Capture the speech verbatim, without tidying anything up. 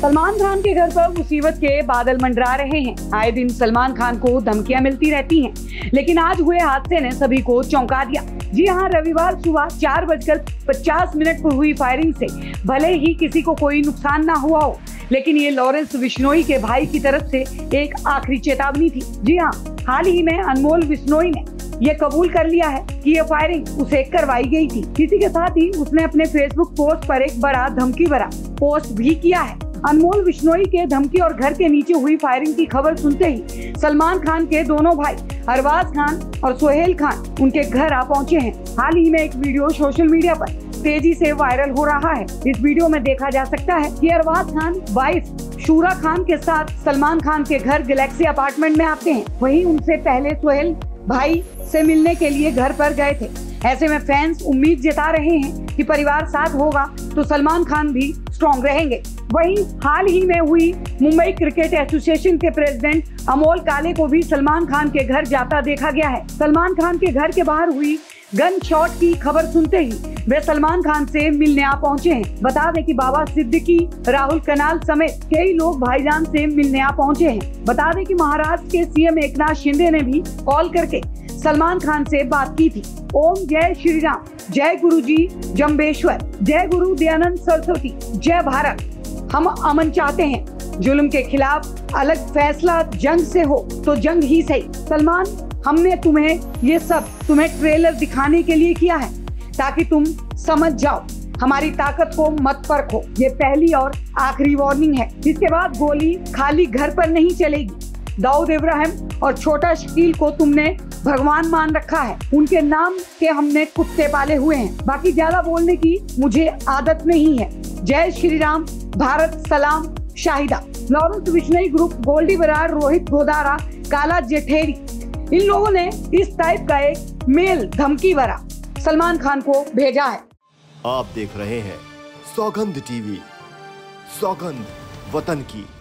सलमान खान के घर पर मुसीबत के बादल मंडरा रहे हैं। आए दिन सलमान खान को धमकियां मिलती रहती हैं, लेकिन आज हुए हादसे ने सभी को चौंका दिया। जी हां, रविवार सुबह चार बजकर पचास मिनट पर हुई फायरिंग से भले ही किसी को कोई नुकसान ना हुआ हो, लेकिन ये लॉरेंस बिश्नोई के भाई की तरफ से एक आखिरी चेतावनी थी। जी हाँ, हाल ही में अनमोल बिश्नोई ने ये कबूल कर लिया है कि ये फायरिंग उसे करवाई गई थी। इसी के साथ ही उसने अपने फेसबुक पोस्ट पर एक बड़ा धमकी भरा पोस्ट भी किया है। अनमोल बिश्नोई के धमकी और घर के नीचे हुई फायरिंग की खबर सुनते ही सलमान खान के दोनों भाई अरबाज खान और सोहेल खान उनके घर आ पहुंचे हैं। हाल ही में एक वीडियो सोशल मीडिया पर तेजी से वायरल हो रहा है। इस वीडियो में देखा जा सकता है कि अरबाज खान वाइफ शूरा खान के साथ सलमान खान के घर गैलेक्सी अपार्टमेंट में आते हैं। वहीं उनसे पहले सोहेल भाई से मिलने के लिए घर पर गए थे। ऐसे में फैंस उम्मीद जता रहे हैं कि परिवार साथ होगा तो सलमान खान भी स्ट्रॉन्ग रहेंगे। वहीं हाल ही में हुई मुंबई क्रिकेट एसोसिएशन के प्रेसिडेंट अमोल काले को भी सलमान खान के घर जाता देखा गया है। सलमान खान के घर के बाहर हुई गन शॉट की खबर सुनते ही वे सलमान खान से मिलने आ पहुंचे हैं। बता दें कि बाबा सिद्दीकी, राहुल कनाल समेत कई लोग भाईजान से मिलने आ पहुंचे हैं। बता दें कि महाराष्ट्र के सीएम एकनाथ शिंदे ने भी कॉल करके सलमान खान से बात की थी। ओम जय श्री राम, जय गुरु जी जम्बेश्वर, जय गुरु दयानंद सरस्वती, जय भारत। हम अमन चाहते हैं, जुल्म के खिलाफ अलग फैसला जंग से हो तो जंग ही सही। सलमान, हमने तुम्हें ये सब तुम्हें ट्रेलर दिखाने के लिए किया है ताकि तुम समझ जाओ, हमारी ताकत को मत परखो। ये पहली और आखिरी वार्निंग है। इसके बाद गोली खाली घर पर नहीं चलेगी। दाऊद इब्राहिम और छोटा शकील को तुमने भगवान मान रखा है, उनके नाम के हमने कुत्ते पाले हुए हैं। बाकी ज्यादा बोलने की मुझे आदत नहीं है। जय श्री राम, भारत सलाम, शाहिदा। लॉरेंस बिश्नोई ग्रुप, गोल्डी बरार, रोहित गोदारा, काला जेठेरी, इन लोगों ने इस टाइप का एक मेल धमकी भरा सलमान खान को भेजा है। आप देख रहे हैं सौगंध टीवी, सौगंध वतन की।